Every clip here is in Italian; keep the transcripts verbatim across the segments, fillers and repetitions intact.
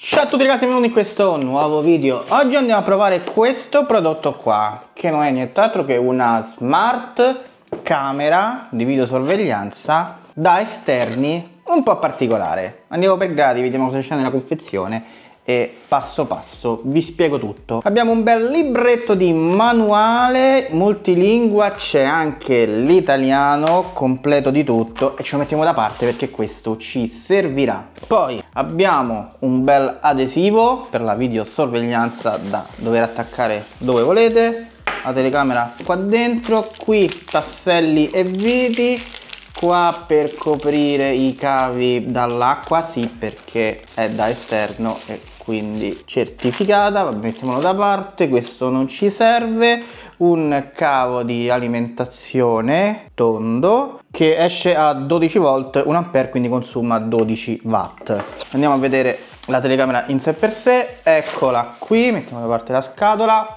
Ciao a tutti ragazzi, benvenuti in questo nuovo video. Oggi andiamo a provare questo prodotto qua, che non è nient'altro che una smart camera di videosorveglianza da esterni un po' particolare. Andiamo per gradi, vediamo cosa c'è nella confezione e passo passo vi spiego tutto. Abbiamo un bel libretto di manuale multilingua, c'è anche l'italiano completo di tutto e ce lo mettiamo da parte perché questo ci servirà. Poi abbiamo un bel adesivo per la videosorveglianza da dover attaccare dove volete, la telecamera qua dentro, qui tasselli e viti, qua per coprire i cavi dall'acqua, sì, perché è da esterno e quindi certificata. Vabbè, mettiamolo da parte, questo non ci serve. Un cavo di alimentazione tondo che esce a dodici volt, un ampere, quindi consuma dodici watt. Andiamo a vedere la telecamera in sé per sé. Eccola qui, mettiamo da parte la scatola.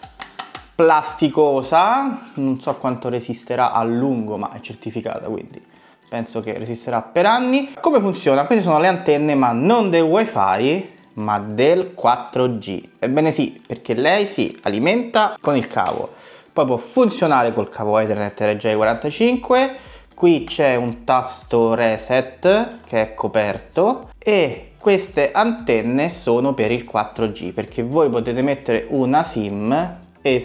Plasticosa, non so quanto resisterà a lungo, ma è certificata, quindi penso che resisterà per anni. Come funziona? Queste sono le antenne, ma non del wifi, ma del quattro G. Ebbene sì, perché lei si alimenta con il cavo, poi può funzionare col cavo Ethernet R J quarantacinque. Qui c'è un tasto reset che è coperto e queste antenne sono per il quattro G, perché voi potete mettere una SIM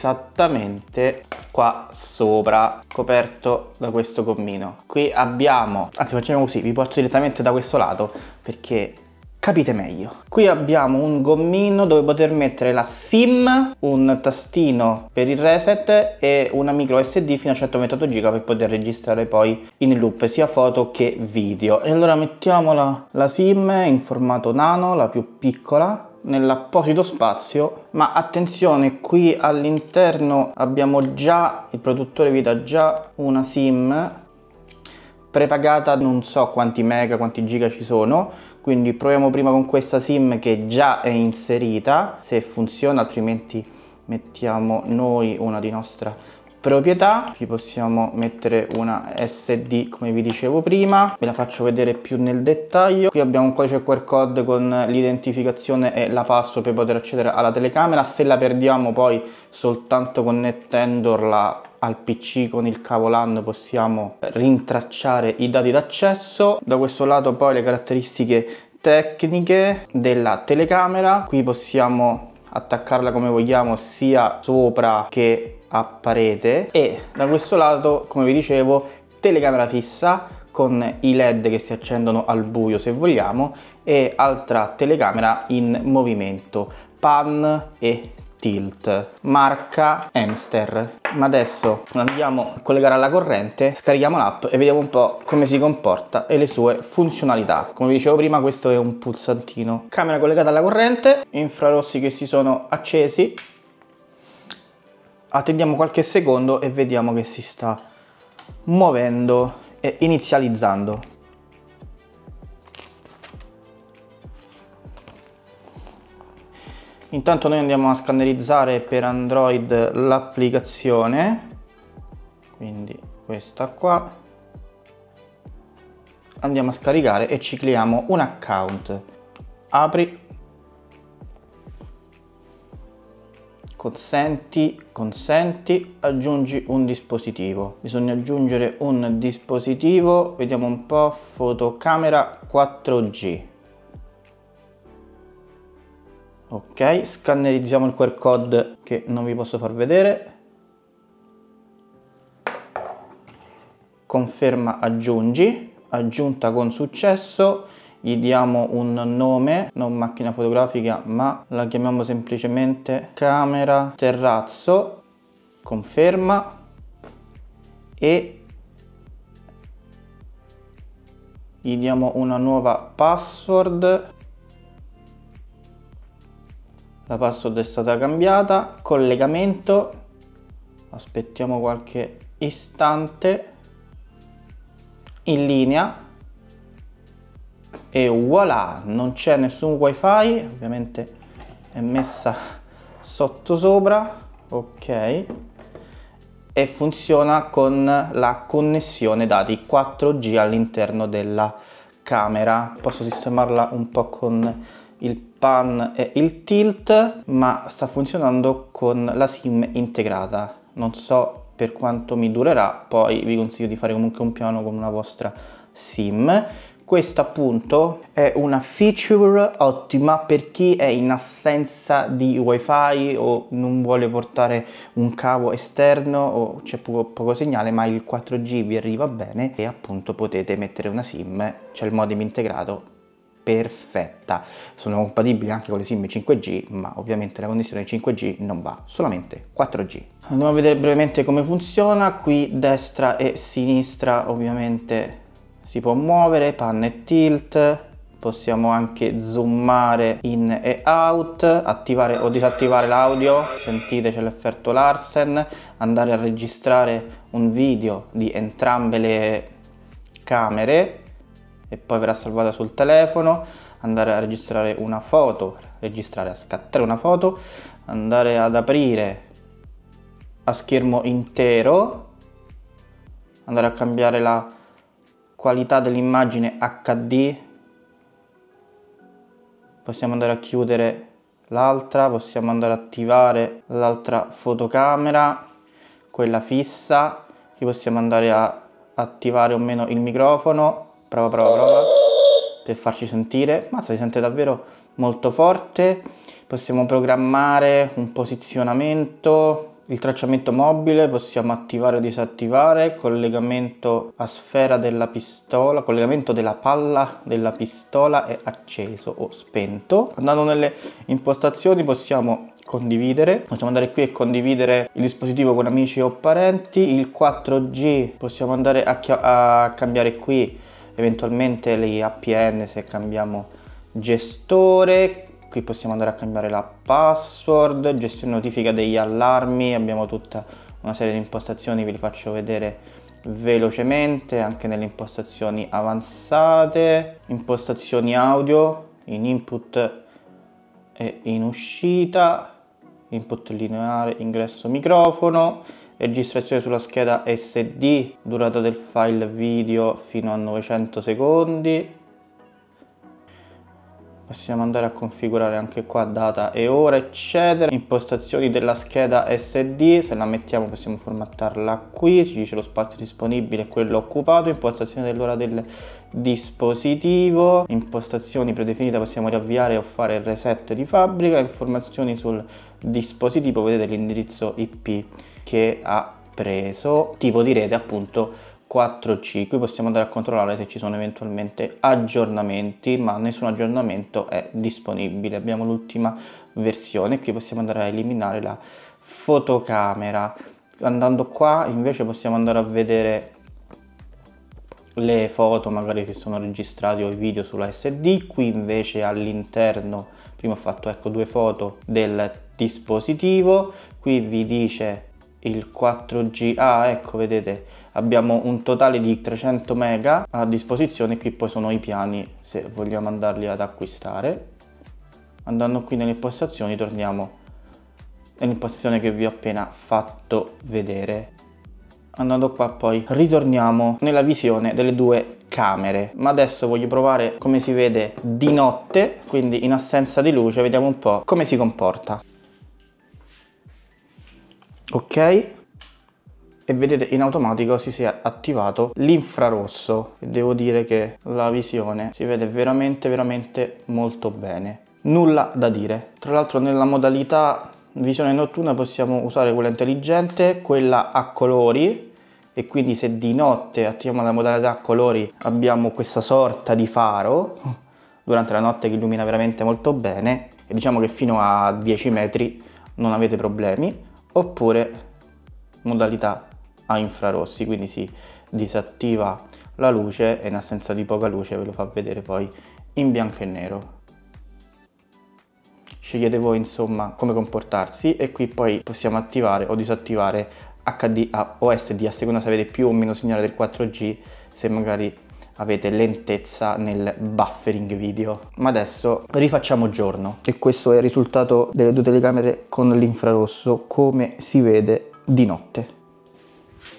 esattamente qua sopra, coperto da questo gommino. Qui abbiamo, anzi facciamo così, vi porto direttamente da questo lato perché capite meglio. Qui abbiamo un gommino dove poter mettere la SIM, un tastino per il reset e una micro S D fino a centoventotto giga per poter registrare poi in loop sia foto che video. E allora mettiamo la, la SIM in formato nano, la più piccola, nell'apposito spazio, ma attenzione, qui all'interno abbiamo già, il produttore vi dà già una SIM prepagata, non so quanti mega, quanti giga ci sono, quindi proviamo prima con questa SIM che già è inserita, se funziona, altrimenti mettiamo noi una di nostra proprietà. Qui possiamo mettere una S D come vi dicevo prima, ve la faccio vedere più nel dettaglio. Qui abbiamo un codice Q R code con l'identificazione e la password per poter accedere alla telecamera. Se la perdiamo poi soltanto connettendola al P C con il cavo LAN possiamo rintracciare i dati d'accesso. Da questo lato poi le caratteristiche tecniche della telecamera, qui possiamo attaccarla come vogliamo sia sopra che a parete, e da questo lato, come vi dicevo, telecamera fissa con i led che si accendono al buio se vogliamo e altra telecamera in movimento, pan e tilt, marca Emster. Ma adesso andiamo a collegare alla corrente, scarichiamo l'app e vediamo un po' come si comporta e le sue funzionalità. Come vi dicevo prima, questo è un pulsantino, camera collegata alla corrente, infrarossi che si sono accesi. Attendiamo qualche secondo e vediamo che si sta muovendo e inizializzando. Intanto noi andiamo a scannerizzare per Android l'applicazione, quindi questa qua. Andiamo a scaricare e ci creiamo un account. Apri. Consenti, consenti, aggiungi un dispositivo. Bisogna aggiungere un dispositivo, vediamo un po', fotocamera quattro G. Ok, scannerizziamo il Q R code che non vi posso far vedere. Conferma aggiungi, aggiunta con successo. Gli diamo un nome, non macchina fotografica, ma la chiamiamo semplicemente camera terrazzo. Conferma e gli diamo una nuova password. La password è stata cambiata. Collegamento, aspettiamo qualche istante. In linea. E voilà, non c'è nessun wifi, ovviamente è messa sotto sopra, ok, e funziona con la connessione dati quattro G all'interno della camera. Posso sistemarla un po' con il pan e il tilt, ma sta funzionando con la SIM integrata. Non so per quanto mi durerà, poi vi consiglio di fare comunque un piano con una vostra SIM. Questa appunto è una feature ottima per chi è in assenza di wifi o non vuole portare un cavo esterno o c'è poco, poco segnale, ma il quattro G vi arriva bene e appunto potete mettere una SIM, c'è il modem integrato, perfetta. Sono compatibili anche con le SIM cinque G, ma ovviamente la connessione cinque G non va, solamente quattro G. Andiamo a vedere brevemente come funziona. Qui destra e sinistra ovviamente si può muovere, pan e tilt, possiamo anche zoomare in e out, attivare o disattivare l'audio, sentite c'è l'effetto Larsen, andare a registrare un video di entrambe le camere e poi verrà salvata sul telefono, andare a registrare una foto, registrare a scattare una foto, andare ad aprire a schermo intero, andare a cambiare la qualità dell'immagine acca di, possiamo andare a chiudere l'altra, possiamo andare ad attivare l'altra fotocamera, quella fissa, qui possiamo andare a attivare o meno il microfono, prova prova prova, per farci sentire, ma si sente davvero molto forte. Possiamo programmare un posizionamento, il tracciamento mobile, possiamo attivare o disattivare, collegamento a sfera della pistola, collegamento della palla della pistola è acceso o spento. Andando nelle impostazioni possiamo condividere, possiamo andare qui e condividere il dispositivo con amici o parenti. Il quattro G possiamo andare a, a cambiare qui eventualmente le A P N se cambiamo gestore. Qui possiamo andare a cambiare la password, gestione notifica degli allarmi, abbiamo tutta una serie di impostazioni, ve li faccio vedere velocemente, anche nelle impostazioni avanzate, impostazioni audio, in input e in uscita, input lineare, ingresso microfono, registrazione sulla scheda S D, durata del file video fino a novecento secondi. Possiamo andare a configurare anche qua data e ora eccetera. Impostazioni della scheda S D, se la mettiamo possiamo formattarla qui, ci dice lo spazio disponibile e quello occupato. Impostazione dell'ora del dispositivo, impostazioni predefinite, possiamo riavviare o fare il reset di fabbrica. Informazioni sul dispositivo, vedete l'indirizzo I P che ha preso, tipo di rete appunto quattro G. Qui possiamo andare a controllare se ci sono eventualmente aggiornamenti, ma nessun aggiornamento è disponibile. Abbiamo l'ultima versione. Qui possiamo andare a eliminare la fotocamera. Andando qua invece possiamo andare a vedere le foto magari che sono registrate o i video sulla S D. Qui invece all'interno, prima ho fatto ecco due foto del dispositivo, qui vi dice il quattro G, ah ecco vedete abbiamo un totale di trecento mega a disposizione. Qui poi sono i piani se vogliamo andarli ad acquistare. Andando qui nelle impostazioni torniamo nell'impostazione che vi ho appena fatto vedere. Andando qua poi ritorniamo nella visione delle due camere, ma adesso voglio provare come si vede di notte, quindi in assenza di luce, vediamo un po' come si comporta. Ok, e vedete in automatico si sia attivato l'infrarosso e devo dire che la visione si vede veramente veramente molto bene, nulla da dire. Tra l'altro nella modalità visione notturna possiamo usare quella intelligente, quella a colori, e quindi se di notte attiviamo la modalità a colori abbiamo questa sorta di faro durante la notte che illumina veramente molto bene, e diciamo che fino a dieci metri non avete problemi. Oppure modalità a infrarossi, quindi si disattiva la luce e in assenza di poca luce ve lo fa vedere poi in bianco e nero. Scegliete voi insomma come comportarsi, e qui poi possiamo attivare o disattivare H D o S D a seconda se avete più o meno segnale del quattro G, se magari avete lentezza nel buffering video. Ma adesso rifacciamo giorno, e questo è il risultato delle due telecamere con l'infrarosso come si vede di notte.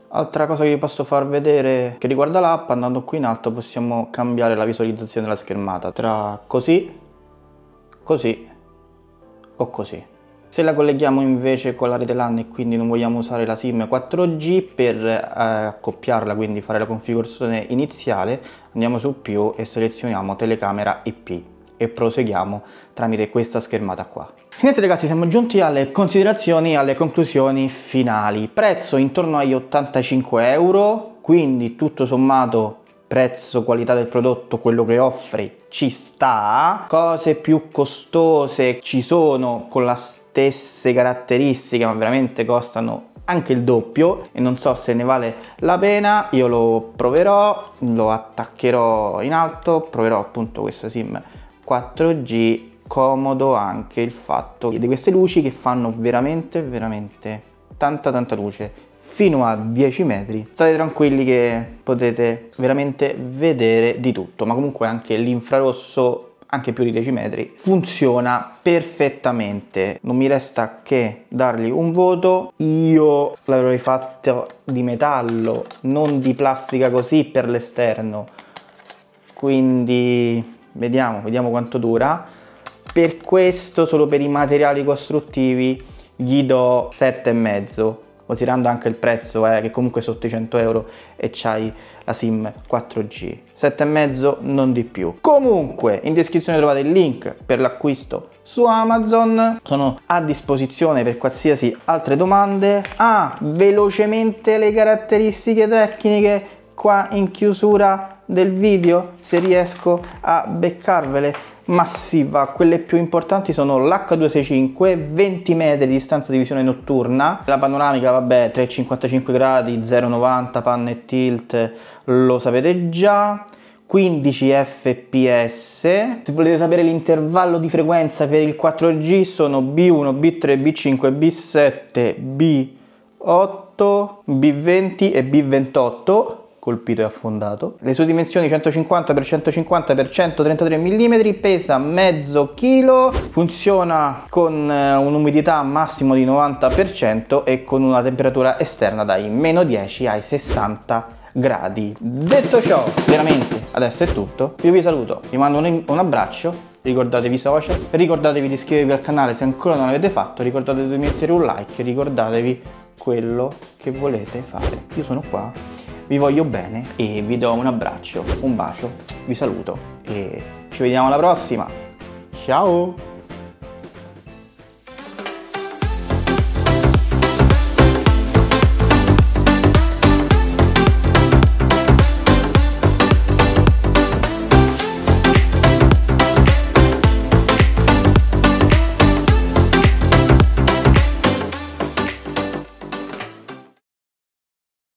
Altra cosa che vi posso far vedere che riguarda l'app, andando qui in alto possiamo cambiare la visualizzazione della schermata tra così, così o così. Se la colleghiamo invece con la rete LAN e quindi non vogliamo usare la SIM quattro G per eh, accoppiarla, quindi fare la configurazione iniziale, andiamo su più e selezioniamo telecamera I P e proseguiamo tramite questa schermata qua. Niente ragazzi, siamo giunti alle considerazioni, alle conclusioni finali. Prezzo intorno agli ottantacinque euro, quindi tutto sommato prezzo, qualità del prodotto, quello che offre ci sta. Cose più costose ci sono con le stesse caratteristiche, ma veramente costano anche il doppio e non so se ne vale la pena. Io lo proverò, lo attaccherò in alto, proverò appunto questa SIM quattro G. Comodo anche il fatto di queste luci che fanno veramente veramente tanta tanta luce fino a dieci metri. State tranquilli che potete veramente vedere di tutto, ma comunque anche l'infrarosso, anche più di dieci metri, funziona perfettamente. Non mi resta che dargli un voto. Io l'avrei fatto di metallo, non di plastica così per l'esterno, quindi vediamo vediamo quanto dura. Per questo, solo per i materiali costruttivi, gli do sette e mezzo, considerando anche il prezzo eh, che comunque è sotto i cento euro e c'hai la SIM quattro G. sette e mezzo, non di più. Comunque in descrizione trovate il link per l'acquisto su Amazon, sono a disposizione per qualsiasi altre domande. Ah, velocemente le caratteristiche tecniche qua in chiusura del video, se riesco a beccarvele. Massiva, quelle più importanti sono l'H duecentosessantacinque, venti metri di distanza di visione notturna, la panoramica vabbè tre virgola cinquantacinque gradi, zero virgola novanta pan e tilt, lo sapete già, quindici F P S. Se volete sapere l'intervallo di frequenza per il quattro G sono B uno, B tre, B cinque, B sette, B otto, B venti e B ventotto. Colpito e affondato. Le sue dimensioni centocinquanta per centocinquanta per centotrentatré millimetri, pesa mezzo chilo, funziona con un'umidità massimo di novanta per cento e con una temperatura esterna dai meno dieci ai sessanta gradi. Detto ciò, veramente adesso è tutto. Io vi saluto, vi mando un, un abbraccio, ricordatevi i social, ricordatevi di iscrivervi al canale se ancora non l'avete fatto, ricordatevi di mettere un like, ricordatevi quello che volete fare. Io sono qua, vi voglio bene e vi do un abbraccio, un bacio, vi saluto e ci vediamo alla prossima. Ciao!